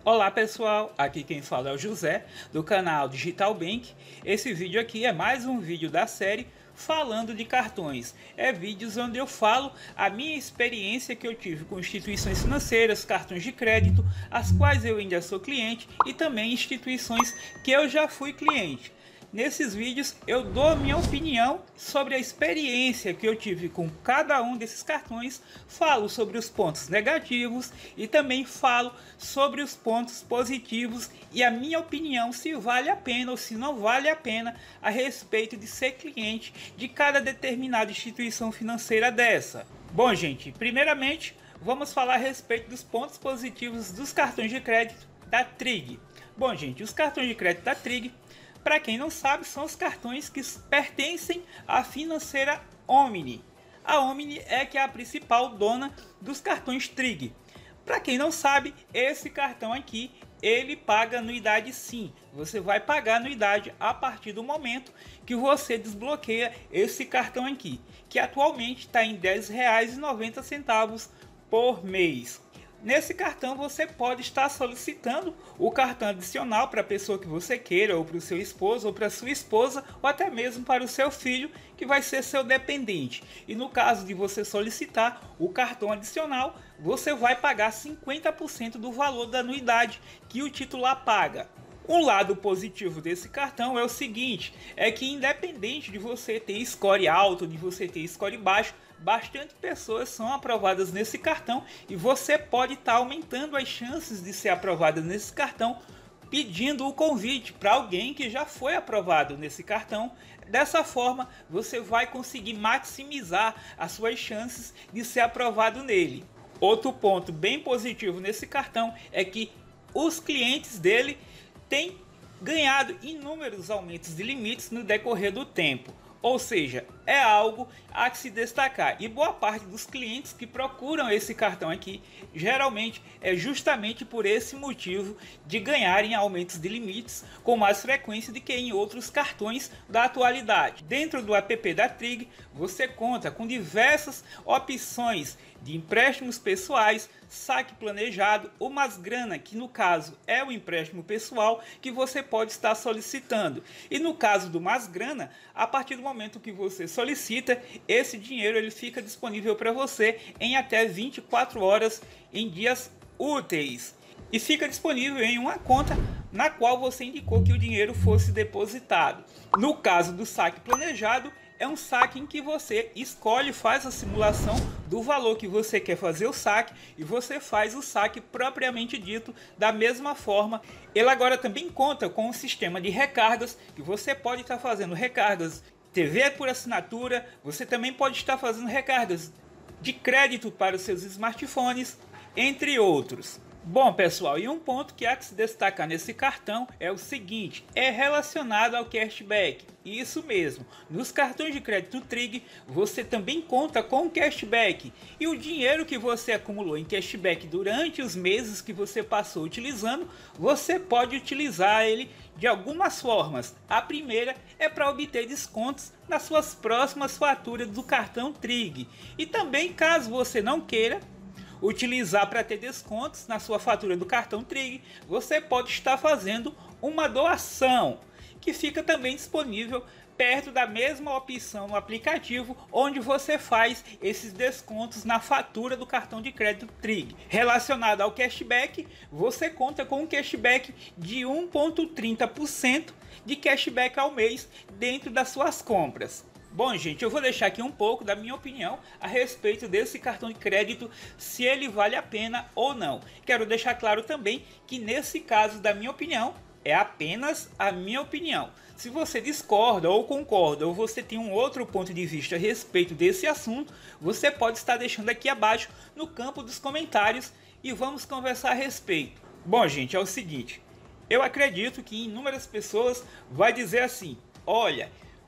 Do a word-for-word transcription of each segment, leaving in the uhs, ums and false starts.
Olá pessoal, aqui quem fala é o José do canal Digital Bank. Esse vídeo aqui é mais um vídeo da série falando de cartões. É vídeos onde eu falo a minha experiência que eu tive com instituições financeiras, cartões de crédito, as quais eu ainda sou cliente, e também instituições que eu já fui cliente. Nesses vídeos eu dou a minha opinião sobre a experiência que eu tive com cada um desses cartões, falo sobre os pontos negativos e também falo sobre os pontos positivos e a minha opinião se vale a pena ou se não vale a pena a respeito de ser cliente de cada determinada instituição financeira dessa. Bom gente, primeiramente vamos falar a respeito dos pontos positivos dos cartões de crédito da Trig. Bom gente, os cartões de crédito da Trig, para quem não sabe, são os cartões que pertencem à financeira Omni. A Omni é que é a principal dona dos cartões Trig. Para quem não sabe, esse cartão aqui, ele paga anuidade sim. Você vai pagar anuidade a partir do momento que você desbloqueia esse cartão aqui, que atualmente está em dez reais e noventa centavos por mês. Nesse cartão você pode estar solicitando o cartão adicional para a pessoa que você queira, ou para o seu esposo, ou para a sua esposa, ou até mesmo para o seu filho, que vai ser seu dependente. E no caso de você solicitar o cartão adicional, você vai pagar cinquenta por cento do valor da anuidade que o titular paga. Um lado positivo desse cartão é o seguinte, é que independente de você ter score alto, de você ter score baixo, bastante pessoas são aprovadas nesse cartão e você pode estar tá aumentando as chances de ser aprovada nesse cartão pedindo o convite para alguém que já foi aprovado nesse cartão. Dessa forma você vai conseguir maximizar as suas chances de ser aprovado nele. Outro ponto bem positivo nesse cartão é que os clientes dele têm ganhado inúmeros aumentos de limites no decorrer do tempo. Ou seja, é algo a se destacar. E boa parte dos clientes que procuram esse cartão aqui, geralmente é justamente por esse motivo de ganharem aumentos de limites com mais frequência do que em outros cartões da atualidade. Dentro do app da Trig, você conta com diversas opções de empréstimos pessoais, saque planejado ou mais grana, que no caso é o empréstimo pessoal que você pode estar solicitando. E no caso do mais grana, a partir do momento que você solicita, esse dinheiro ele fica disponível para você em até vinte e quatro horas em dias úteis. E fica disponível em uma conta na qual você indicou que o dinheiro fosse depositado. No caso do saque planejado, é um saque em que você escolhe, faz a simulação do valor que você quer fazer o saque e você faz o saque propriamente dito da mesma forma. Ele agora também conta com um sistema de recargas, que você pode estar fazendo recargas T V por assinatura, você também pode estar fazendo recargas de crédito para os seus smartphones, entre outros. Bom pessoal, e um ponto que há que se destacar nesse cartão é o seguinte, é relacionado ao cashback. Isso mesmo, nos cartões de crédito Trig você também conta com cashback. E o dinheiro que você acumulou em cashback durante os meses que você passou utilizando, você pode utilizar ele de algumas formas. A primeira é para obter descontos nas suas próximas faturas do cartão Trig. E também, caso você não queira utilizar para ter descontos na sua fatura do cartão Trig, você pode estar fazendo uma doação, que fica também disponível perto da mesma opção no aplicativo onde você faz esses descontos na fatura do cartão de crédito Trig. Relacionado ao cashback, você conta com um cashback de um vírgula trinta por cento de cashback ao mês dentro das suas compras. Bom gente, eu vou deixar aqui um pouco da minha opinião a respeito desse cartão de crédito, se ele vale a pena ou não. Quero deixar claro também que nesse caso da minha opinião, é apenas a minha opinião. Se você discorda ou concorda, ou você tem um outro ponto de vista a respeito desse assunto, você pode estar deixando aqui abaixo no campo dos comentários e vamos conversar a respeito. Bom gente, é o seguinte, eu acredito que inúmeras pessoas vão dizer assim, olha,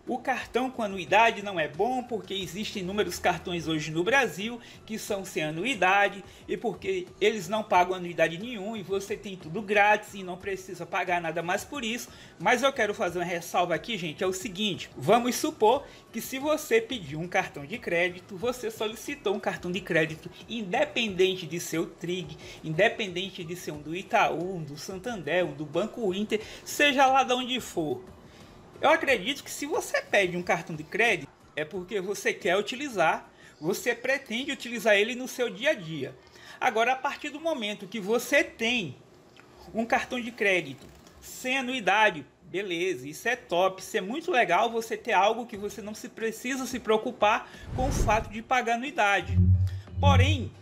o cartão com anuidade não é bom porque existem inúmeros cartões hoje no Brasil que são sem anuidade e porque eles não pagam anuidade nenhuma e você tem tudo grátis e não precisa pagar nada mais por isso. Mas eu quero fazer uma ressalva aqui, gente, é o seguinte: vamos supor que se você pediu um cartão de crédito, você solicitou um cartão de crédito independente de ser o Trig, independente de ser um do Itaú, um do Santander, um do Banco Inter, seja lá de onde for. Eu acredito que se você pede um cartão de crédito, é porque você quer utilizar, você pretende utilizar ele no seu dia a dia. Agora, a partir do momento que você tem um cartão de crédito sem anuidade, beleza, isso é top, isso é muito legal, você ter algo que você não se precisa se preocupar com o fato de pagar anuidade. Porém,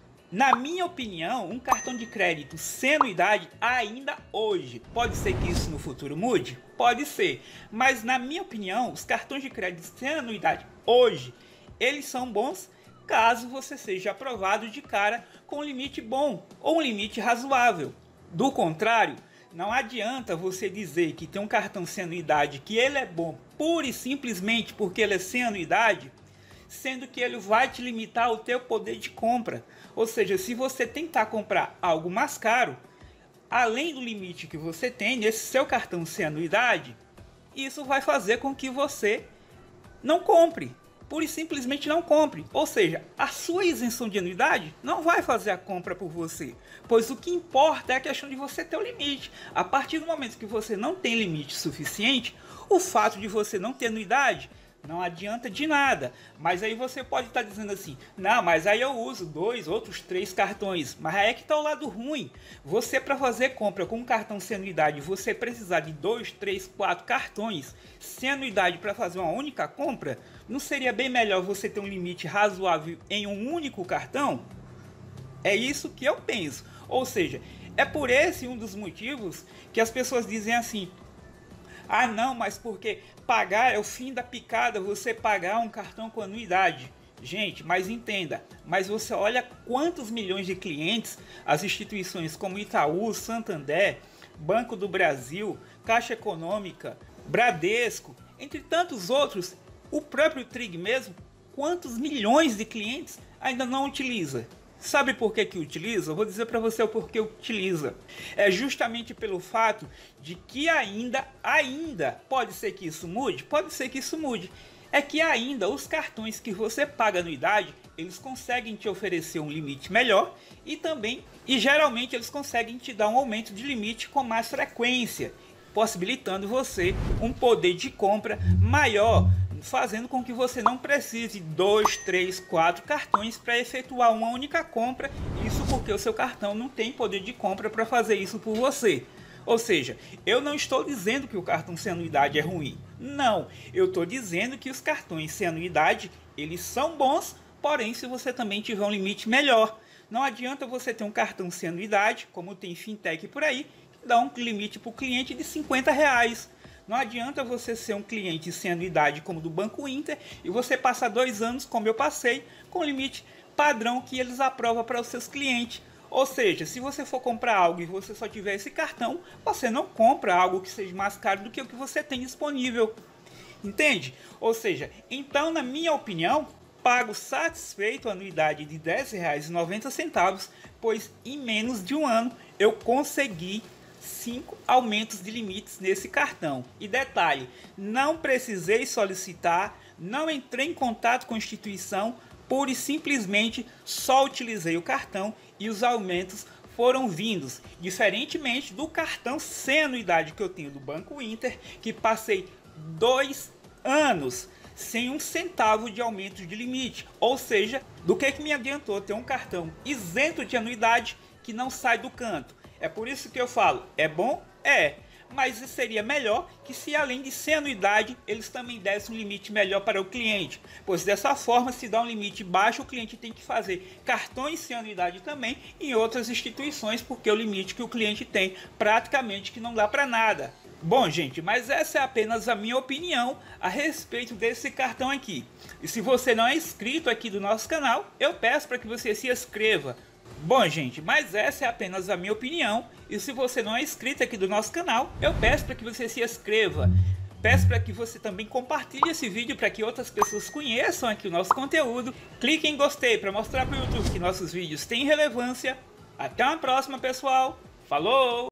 na minha opinião, um cartão de crédito sem anuidade ainda hoje, pode ser que isso no futuro mude? Pode ser, mas na minha opinião, os cartões de crédito sem anuidade hoje, eles são bons caso você seja aprovado de cara com um limite bom ou um limite razoável. Do contrário, não adianta você dizer que tem um cartão sem anuidade, que ele é bom pura e simplesmente porque ele é sem anuidade, sendo que ele vai te limitar o teu poder de compra. Ou seja, se você tentar comprar algo mais caro, além do limite que você tem nesse seu cartão sem anuidade, isso vai fazer com que você não compre, pura e simplesmente não compre. Ou seja, a sua isenção de anuidade não vai fazer a compra por você, pois o que importa é a questão de você ter o limite. A partir do momento que você não tem limite suficiente, o fato de você não ter anuidade não adianta de nada. Mas aí você pode estar dizendo assim: não, mas aí eu uso dois, outros três cartões. Mas aí é que está o lado ruim. Você, para fazer compra com um cartão sem anuidade, você precisar de dois, três, quatro cartões sem anuidade para fazer uma única compra, não seria bem melhor você ter um limite razoável em um único cartão? É isso que eu penso. Ou seja, é por esse um dos motivos que as pessoas dizem assim: ah não, mas porque pagar é o fim da picada, você pagar um cartão com anuidade. Gente, mas entenda, mas você olha quantos milhões de clientes as instituições como Itaú, Santander, Banco do Brasil, Caixa Econômica, Bradesco, entre tantos outros, o próprio Trig mesmo, quantos milhões de clientes ainda não utiliza. Sabe por que que utiliza? Eu vou dizer para você o porquê utiliza. É justamente pelo fato de que ainda, ainda, pode ser que isso mude? Pode ser que isso mude. É que ainda os cartões que você paga anuidade, eles conseguem te oferecer um limite melhor e também, e geralmente eles conseguem te dar um aumento de limite com mais frequência, possibilitando você um poder de compra maior, fazendo com que você não precise de dois, três, quatro cartões para efetuar uma única compra. Isso porque o seu cartão não tem poder de compra para fazer isso por você. Ou seja, eu não estou dizendo que o cartão sem anuidade é ruim. Não, eu estou dizendo que os cartões sem anuidade, eles são bons, porém se você também tiver um limite melhor. Não adianta você ter um cartão sem anuidade, como tem fintech por aí, que dá um limite para o cliente de cinquenta reais. Não adianta você ser um cliente sem anuidade como do Banco Inter e você passar dois anos, como eu passei, com o limite padrão que eles aprovam para os seus clientes. Ou seja, se você for comprar algo e você só tiver esse cartão, você não compra algo que seja mais caro do que o que você tem disponível. Entende? Ou seja, então, na minha opinião, pago satisfeito a anuidade de dez reais e noventa centavos, pois em menos de um ano eu consegui cinco aumentos de limites nesse cartão. E detalhe, não precisei solicitar, não entrei em contato com a instituição, pura e simplesmente só utilizei o cartão e os aumentos foram vindos, diferentemente do cartão sem anuidade que eu tenho do Banco Inter, que passei dois anos sem um centavo de aumento de limite. Ou seja, do que que me adiantou ter um cartão isento de anuidade que não sai do canto? É por isso que eu falo, é bom? É. Mas seria melhor que, se além de sem anuidade, eles também dessem um limite melhor para o cliente. Pois dessa forma, se dá um limite baixo, o cliente tem que fazer cartões sem anuidade também em outras instituições, porque o limite que o cliente tem praticamente que não dá para nada. Bom, gente, mas essa é apenas a minha opinião a respeito desse cartão aqui. E se você não é inscrito aqui do nosso canal, eu peço para que você se inscreva. Bom, gente, mas essa é apenas a minha opinião. E se você não é inscrito aqui do nosso canal, eu peço para que você se inscreva. Peço para que você também compartilhe esse vídeo para que outras pessoas conheçam aqui o nosso conteúdo. Clique em gostei para mostrar para o YouTube que nossos vídeos têm relevância. Até uma próxima, pessoal. Falou!